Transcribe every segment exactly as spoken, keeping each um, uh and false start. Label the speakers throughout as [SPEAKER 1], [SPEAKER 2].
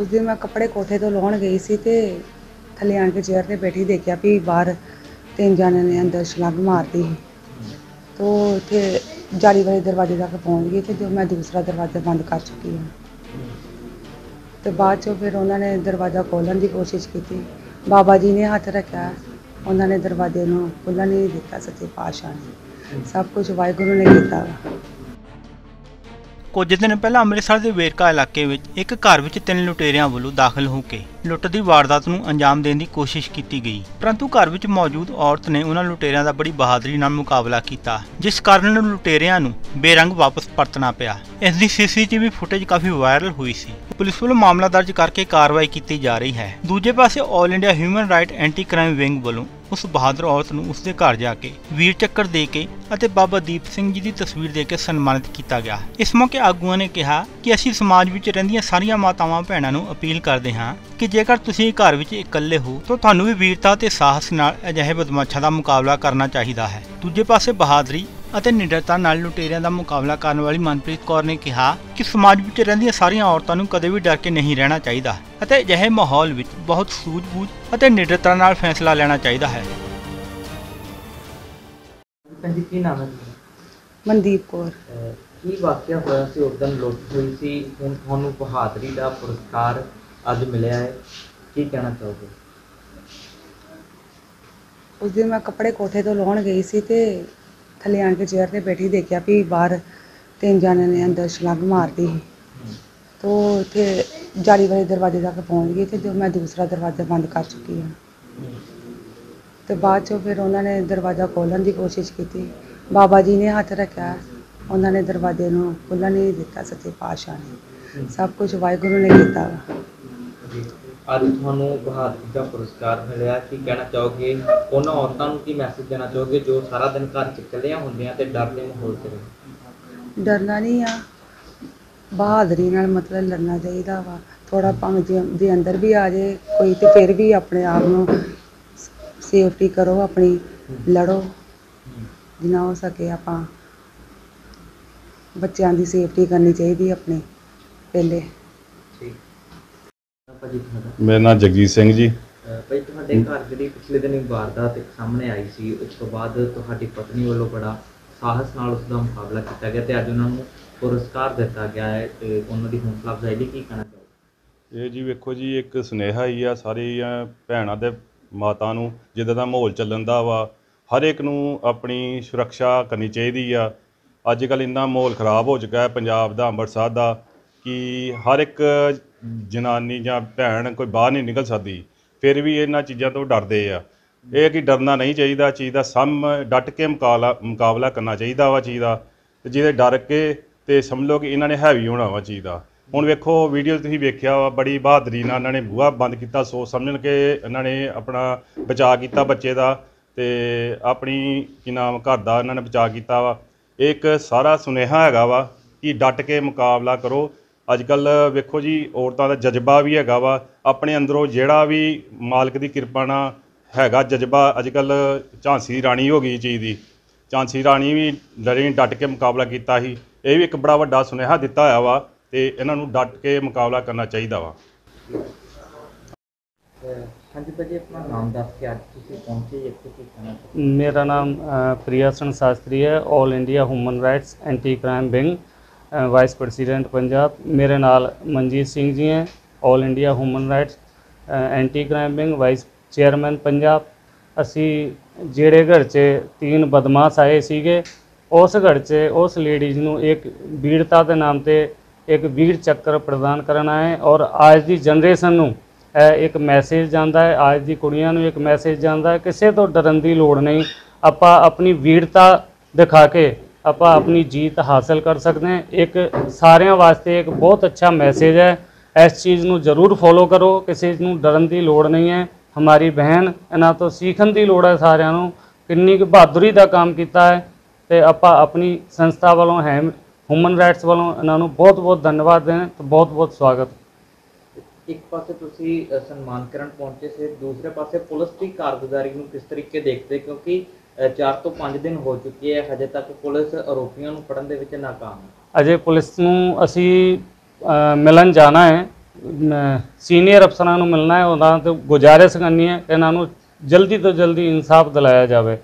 [SPEAKER 1] उस दिन मैं कपड़े कोठे तो लाउण गई सी ते थल्ले आण के चेयर ते बैठी देखिया भी बाहर तीन जने ने अंदर छलंग मारती सी। तो इत्थे जाली वाले दरवाजे तक पहुँच गई ते जो मैं दूसरा दरवाज़ा बंद कर चुकी हूँ। तो बाद चों फिर उन्होंने दरवाज़ा खोलने की कोशिश की। बाबा जी ने हथ रखा, उन्होंने दरवाजे नूं खुलण नहीं दिता। सच्चे पातशाह ने सब कुछ वाहिगुरू ने किया वा।
[SPEAKER 2] कुछ दिन पहला ਅੰਮ੍ਰਿਤਸਰ ਦੇ ਵੇਰਕਾ ਇਲਾਕੇ ਵਿੱਚ ਇੱਕ ਘਰ ਵਿੱਚ ਤਿੰਨ ਲੁਟੇਰਿਆਂ ਵੱਲੋਂ ਦਾਖਲ ਹੋ ਕੇ ਲੁੱਟ ਦੀ ਵਾਰਦਾਤ ਨੂੰ ਅੰਜਾਮ ਦੇਣ ਦੀ ਕੋਸ਼ਿਸ਼ ਕੀਤੀ ਗਈ, ਪਰੰਤੂ ਘਰ ਵਿੱਚ ਮੌਜੂਦ ਔਰਤ ਨੇ ਉਹਨਾਂ ਲੁਟੇਰਿਆਂ ਦਾ ਬੜੀ ਬਹਾਦਰੀ ਨਾਲ ਮੁਕਾਬਲਾ ਕੀਤਾ, ਜਿਸ ਕਾਰਨ ਲੁਟੇਰਿਆਂ ਨੂੰ ਬੇਰੰਗ ਵਾਪਸ ਪਰਤਣਾ ਪਿਆ। ਇਸ ਦੀ ਸੀਸੀਟੀਵੀ ਫੁਟੇਜ ਕਾਫੀ ਵਾਇਰਲ ਹੋਈ ਸੀ। ਪੁਲਿਸ ਵੱਲੋਂ ਮਾਮਲਾ ਦਰਜ ਕਰਕੇ ਕਾਰਵਾਈ ਕੀਤੀ ਜਾ ਰਹੀ ਹੈ। ਦੂਜੇ ਪਾਸੇ all India human right anti crime wing ਵੱਲੋਂ ਉਸ ਬਹਾਦਰ ਔਰਤ ਨੂੰ ਉਸਦੇ ਘਰ ਜਾ ਕੇ ਵੀਰ ਚੱਕਰ ਦੇ ਕੇ ਅਤੇ ਬਾਬਾ ਦੀਪ ਸਿੰਘ ਜੀ ਦੀ ਤਸਵੀਰ ਦੇ ਕੇ ਸਨਮਾਨਿਤ ਕੀਤਾ ਗਿਆ। ਇਸ ਮੌਕੇ ਆਗੂਆਂ ਨੇ ਕਿਹਾ ਕਿ ਅਸੀਂ ਸਮਾਜ ਵਿੱਚ ਰਹਿੰਦੀਆਂ ਸਾਰੀਆਂ ਮਾਤਾਵਾਂ ਭੈਣਾਂ ਨੂੰ ਅਪੀਲ ਕਰਦੇ ਹਾਂ ਕਿ ਜੇਕਰ ਤੁਸੀਂ ਘਰ ਵਿੱਚ ਇਕੱਲੇ ਹੋ ਤਾਂ ਤੁਹਾਨੂੰ ਵੀ ਵੀਰਤਾ ਤੇ ਸਾਹਸ ਨਾਲ ਅਜਿਹੇ ਬਦਮਾਸ਼ਾਂ ਦਾ ਮੁਕਾਬਲਾ ਕਰਨਾ ਚਾਹੀਦਾ ਹੈ। ਦੂਜੇ ਪਾਸੇ ਬਹਾਦਰੀ ਅਤੇ ਨਿਡਰਤਾ ਨਾਲ ਲੁਟੇਰਿਆਂ ਦਾ ਮੁਕਾਬਲਾ ਕਰਨ ਵਾਲੀ ਮਨਪ੍ਰੀਤ ਕੌਰ ਨੇ ਕਿਹਾ ਕਿ ਸਮਾਜ ਵਿੱਚ ਰਹਿੰਦੀਆਂ ਸਾਰੀਆਂ ਔਰਤਾਂ ਨੂੰ ਕਦੇ ਵੀ ਡਰ ਕੇ ਨਹੀਂ ਰਹਿਣਾ ਚਾਹੀਦਾ ਅਤੇ ਅਜਿਹੇ ਮਾਹੌਲ ਵਿੱਚ ਬਹੁਤ ਸੂਝ-ਬੂਝ ਅਤੇ ਨਿਡਰਤਾ ਨਾਲ ਫੈਸਲਾ ਲੈਣਾ ਚਾਹੀਦਾ ਹੈ।
[SPEAKER 3] ਕੀ ਨਾਮ ਹੈ?
[SPEAKER 1] ਮਨਦੀਪ ਕੌਰ।
[SPEAKER 3] ਕੀ ਵਾਕਿਆ ਹੋਇਆ ਸੀ? ਉਸ ਦਿਨ ਲੁੱਟ ਹੋਈ ਸੀ, ਹੁਣ ਤੁਹਾਨੂੰ ਬਹਾਦਰੀ ਦਾ ਪੁਰਸਕਾਰ ਅੱਜ ਮਿਲਿਆ ਹੈ, ਕੀ ਕਹਿਣਾ ਚਾਹੋਗੇ?
[SPEAKER 1] उस दिन मैं कपड़े कोठे तो लाउण गई सी ते थल्ले आण के चेयर ते बैठी देखिया भी बाहर तीन जने ने अंदर छलंग मारती सी। तो इत्थे जाली वाले दरवाजे तक पहुँच गई ते जो मैं दूसरा दरवाज़ा बंद कर चुकी हूँ। तो बाद चों फिर उन्होंने दरवाज़ा खोलने की कोशिश की। बाबा जी ने हथ रखा, उन्होंने दरवाजे नूं खुलण नहीं दिता। सच्चे पातशाह ने सब कुछ वाहिगुरू ने किया वा।
[SPEAKER 3] ਅੱਜ ਤੁਹਾਨੂੰ ਬਹਾਦਰੀ ਦਾ ਪੁਰਸਕਾਰ ਮਿਲਿਆ, ਕੀ ਕਹਿਣਾ ਚਾਹੋਗੇ? ਉਹਨਾਂ ਔਰਤਾਂ ਨੂੰ ਕੀ ਮੈਸੇਜ ਦੇਣਾ ਚਾਹੋਗੇ ਜੋ ਸਾਰਾ ਦਿਨ ਘਰ 'ਚ ਇਕੱਲੀਆਂ ਹੁੰਦੀਆਂ ਤੇ ਡਰ ਦੇ ਮਾਹੌਲ 'ਚ ਰਹਿੰਦੀਆਂ?
[SPEAKER 1] ਡਰਨਾ ਨਹੀਂ ਆ, ਬਹਾਦਰੀ ਨਾਲ ਮਤਲਬ ਲੜਨਾ ਚਾਹੀਦਾ ਵਾ। ਥੋੜਾ ਭਾਵੇਂ ਜੇ ਦੇ ਅੰਦਰ ਵੀ ਆ ਜੇ ਕੋਈ ਤੇ ਫਿਰ ਵੀ ਆਪਣੇ ਆਪ ਨੂੰ ਸੇਫਟੀ ਕਰੋ, ਆਪਣੀ ਲੜੋ ਜਿੰਨਾ ਹੋ ਸਕੇ। ਆਪਾਂ ਬੱਚਿਆਂ ਦੀ ਸੇਫਟੀ ਕਰਨੀ ਚਾਹੀਦੀ ਆਪਣੇ ਪਹਿਲੇ।
[SPEAKER 4] ਮੇਰਾ ਨਾਮ ਜਗਜੀਤ ਸਿੰਘ ਜੀ।
[SPEAKER 3] ਭਾਈ ਤੁਹਾਡੇ ਘਰ ਜਿਹੜੀ ਪਿਛਲੇ ਦਿਨ ਵਾਰਦਾਤ ਇੱਕ ਸਾਹਮਣੇ ਆਈ ਸੀ, ਉਸ ਤੋਂ ਬਾਅਦ ਤੁਹਾਡੀ ਪਤਨੀ ਵੱਲੋਂ ਬੜਾ ਸਾਹਸ ਨਾਲ ਉਸ ਦਾ ਮੁਕਾਬਲਾ ਕੀਤਾ ਗਿਆ ਤੇ ਅੱਜ ਉਹਨਾਂ ਨੂੰ ਪੁਰਸਕਾਰ ਦਿੱਤਾ ਗਿਆ ਹੈ ਤੇ ਉਹਨਾਂ ਦੀ ਹੌਸਲਾ ਅਫਜ਼ਾਈ ਲਈ ਕੀ ਕਹਿਣਾ ਚਾਹੋਗੇ?
[SPEAKER 4] ਇਹ ਜੀ ਵੇਖੋ ਜੀ, ਇੱਕ ਸੁਨੇਹਾ ਹੀ ਆ ਸਾਰੀਆਂ ਭੈਣਾਂ ਤੇ ਮਾਤਾ ਨੂੰ, ਜਿੱਦਾਂ ਦਾ ਮਾਹੌਲ ਚੱਲਣ ਦਾ ਵਾ ਹਰ ਇੱਕ ਨੂੰ ਆਪਣੀ ਸੁਰੱਖਿਆ ਕਰਨੀ ਚਾਹੀਦੀ ਆ। ਅੱਜ ਕੱਲ੍ਹ ਇੰਨਾ ਮਾਹੌਲ ਖ਼ਰਾਬ ਹੋ ਚੁੱਕਾ ਹੈ ਪੰਜਾਬ ਦਾ, ਅੰਮ੍ਰਿਤਸਰ ਦਾ, ਕਿ ਹਰ ਇੱਕ ਜਨਾਨੀ ਜਾਂ ਭੈਣ ਕੋਈ ਬਾਹਰ ਨਹੀਂ ਨਿਕਲ ਸਕਦੀ, ਫਿਰ ਵੀ ਇਹਨਾਂ ਚੀਜ਼ਾਂ ਤੋਂ ਡਰਦੇ ਆ। ਇਹ ਕਿ ਡਰਨਾ ਨਹੀਂ ਚਾਹੀਦਾ, ਚੀਜ਼ ਦਾ ਸਾਹਮ ਡਟ ਕੇ ਮੁਕਾਬਲਾ ਮੁਕਾਬਲਾ ਕਰਨਾ ਚਾਹੀਦਾ ਵਾ ਚੀਜ਼ ਦਾ। ਅਤੇ ਜਿਹਦੇ ਡਰ ਕੇ ਅਤੇ ਸਮਝ ਲਓ ਕਿ ਇਹਨਾਂ ਨੇ ਹੈਵੀ ਹੋਣਾ ਵਾ ਚੀਜ਼ ਦਾ। ਹੁਣ ਵੇਖੋ ਵੀਡੀਓ ਤੁਸੀਂ ਵੇਖਿਆ ਵਾ, ਬੜੀ ਬਹਾਦਰੀ ਨਾਲ ਇਹਨਾਂ ਨੇ ਬੂਹਾ ਬੰਦ ਕੀਤਾ, ਸੋਚ ਸਮਝ ਕੇ ਇਹਨਾਂ ਨੇ ਆਪਣਾ ਬਚਾਅ ਕੀਤਾ ਬੱਚੇ ਦਾ ਅਤੇ ਆਪਣੀ ਕੀ ਨਾਮ ਘਰ ਦਾ ਇਹਨਾਂ ਨੇ ਬਚਾਅ ਕੀਤਾ ਵਾ। ਇਹ ਇੱਕ ਸਾਰਾ ਸੁਨੇਹਾ ਹੈਗਾ ਵਾ ਕਿ ਡਟ ਕੇ ਮੁਕਾਬਲਾ ਕਰੋ। ਅੱਜ ਕੱਲ੍ਹ ਵੇਖੋ ਜੀ, ਔਰਤਾਂ ਦਾ ਜਜ਼ਬਾ ਵੀ ਹੈਗਾ ਵਾ, ਆਪਣੇ ਅੰਦਰੋਂ ਜਿਹੜਾ ਵੀ ਮਾਲਕ ਦੀ ਕਿਰਪਾ ਨਾਲ ਹੈਗਾ ਜਜ਼ਬਾ। ਅੱਜ ਕੱਲ੍ਹ ਝਾਂਸੀ ਦੀ ਰਾਣੀ ਹੋ ਗਈ ਚੀਜ਼ ਦੀ, ਝਾਂਸੀ ਰਾਣੀ ਵੀ ਡਰੀ ਡਟ ਕੇ ਮੁਕਾਬਲਾ ਕੀਤਾ ਸੀ। ਇਹ ਵੀ ਇੱਕ ਬੜਾ ਵੱਡਾ ਸੁਨੇਹਾ ਦਿੱਤਾ ਹੋਇਆ ਵਾ ਅਤੇ ਇਹਨਾਂ ਨੂੰ ਡਟ ਕੇ ਮੁਕਾਬਲਾ ਕਰਨਾ ਚਾਹੀਦਾ ਵਾ।
[SPEAKER 3] ਹਾਂਜੀ ਭਾਜੀ, ਆਪਣਾ ਨਾਮ ਦੱਸ ਕੇ ਅੱਜ ਤੁਸੀਂ ਪਹੁੰਚੇ ਇੱਥੇ ਕੀ ਕਹਿਣਾ?
[SPEAKER 5] ਮੇਰਾ ਨਾਮ ਪ੍ਰਿਆਸਨ ਸ਼ਾਸਤਰੀ ਹੈ, all India human rights anti crime wing vice president Punjab. मेरे नाल मनजीत सिंह जी हैं, all India human rights anti crime wing vice chairman Punjab. असी जेड़े घर च तीन बदमाश आए सीगे, उस घर च उस लेडीज़ नूं एक वीरता के नाम ते एक वीर चक्कर प्रदान करना है और आज की जनरेशन नूं एक मैसेज जाता है, आज की कुड़ियां नूं एक मैसेज जाता है, किसी तो डरन की लोड़ नहीं। आपां अपनी वीरता दिखा के ਆਪਾਂ ਆਪਣੀ जीत हासिल कर सकते हैं। एक सारिਆਂ वास्ते एक बहुत अच्छा मैसेज है, इस चीज़ ਨੂੰ जरूर फॉलो करो, किसी ਨੂੰ डरन की लोड़ नहीं है। हमारी बहन इन्हां तो सीखन की लोड़ है सारिਆਂ ਨੂੰ, किन्नी कुछ बहादुरी का काम किया है तो ਆਪਾਂ अपनी संस्था वालों है ह्यूमन राइट्स वालों इन्हां ਨੂੰ बहुत बहुत धन्यवाद दें, तो बहुत बहुत स्वागत।
[SPEAKER 3] एक पासे ਤੁਸੀਂ ਸਨਮਾਨ ਕਰਨ पहुंचे से, दूसरे पासे पुलिस की कारगुजारी ਨੂੰ किस तरीके देखते, क्योंकि चार तो पाँच दिन हो चुके हैं, हजे तक पुलिस आरोपियों ਨੂੰ ਫੜਨ ਦੇ ਵਿੱਚ ਨਾਕਾਮ है।
[SPEAKER 5] अजे पुलिस ਨੂੰ ਅਸੀਂ मिलन जाना है, ਸੀਨੀਅਰ ਅਫਸਰਾਂ ਨੂੰ ਮਿਲਣਾ ਹੈ, ਉਹਨਾਂ ਤੋਂ ਗੁਜ਼ਾਰਿਸ਼ ਕਰਨੀ ਹੈ ਕਿ ਇਹਨਾਂ ਨੂੰ ਜਲਦੀ ਤੋਂ ਜਲਦੀ ਇਨਸਾਫ ਦਿਲਾਇਆ ਜਾਵੇ।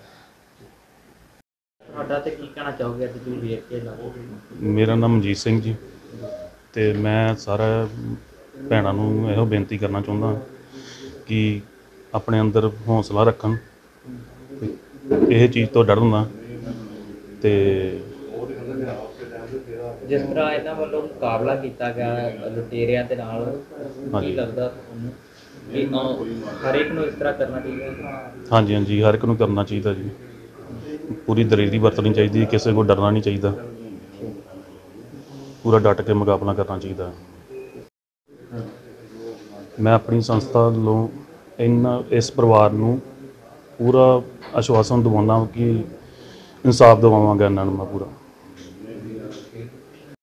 [SPEAKER 3] ਤੁਹਾਡਾ ਤੇ ਕੀ ਕਹਿਣਾ ਚਾਹੋਗੇ ਅੱਜ ਤੁਸੀਂ ਵੇਖ ਕੇ ਲਾਓ?
[SPEAKER 4] ਮੇਰਾ ਨਾਮ ਮਨਜੀਤ ਸਿੰਘ ਜੀ, ਤੇ ਮੈਂ ਸਾਰਾ ਭੈਣਾਂ ਨੂੰ ਇਹੋ ਬੇਨਤੀ ਕਰਨਾ ਚਾਹੁੰਦਾ ਕਿ ਆਪਣੇ ਅੰਦਰ ਹੌਸਲਾ ਰੱਖਣ, ਤੇ ਇਹ ਚੀਜ਼ ਤੋਂ ਡਰਨ ਨਾ। ਤੇ
[SPEAKER 3] ਜਿਸ ਤਰ੍ਹਾਂ ਇਹਨਾਂ ਵੱਲੋਂ ਮੁਕਾਬਲਾ ਕੀਤਾ ਗਿਆ ਲੁਟੇਰਿਆਂ ਦੇ ਨਾਲ, ਕੀ
[SPEAKER 4] ਹਾਂਜੀ।
[SPEAKER 3] ਲੱਗਦਾ ਤੁਹਾਨੂੰ ਕਿ ਅਹ, ਹਰ ਇੱਕ ਨੂੰ ਇਸ ਤਰ੍ਹਾਂ ਕਰਨਾ ਚਾਹੀਦਾ?
[SPEAKER 4] ਹਾਂਜੀ ਹਾਂਜੀ, ਹਰ ਇੱਕ ਨੂੰ ਕਰਨਾ ਚਾਹੀਦਾ ਜੀ। ਪੂਰੀ ਦਲੇਰੀ ਵਰਤਣੀ ਚਾਹੀਦੀ, ਕਿਸੇ ਕੋਲ ਡਰਨਾ ਨਹੀਂ ਚਾਹੀਦਾ, ਪੂਰਾ ਡਟ ਕੇ ਮੁਕਾਬਲਾ ਕਰਨਾ ਚਾਹੀਦਾ। ਮੈਂ ਆਪਣੀ ਸੰਸਥਾ ਵੱਲੋਂ ਇਹਨਾਂ ਇਸ ਪਰਿਵਾਰ ਨੂੰ ਪੂਰਾ ਆਸ਼ਵਾਸਨ ਦਿਵਾਉਂਦਾ ਕਿ ਇਨਸਾਫ ਦਿਵਾਵਾਂਗਾ ਇਹਨਾਂ ਨੂੰ ਮੈਂ ਪੂਰਾ।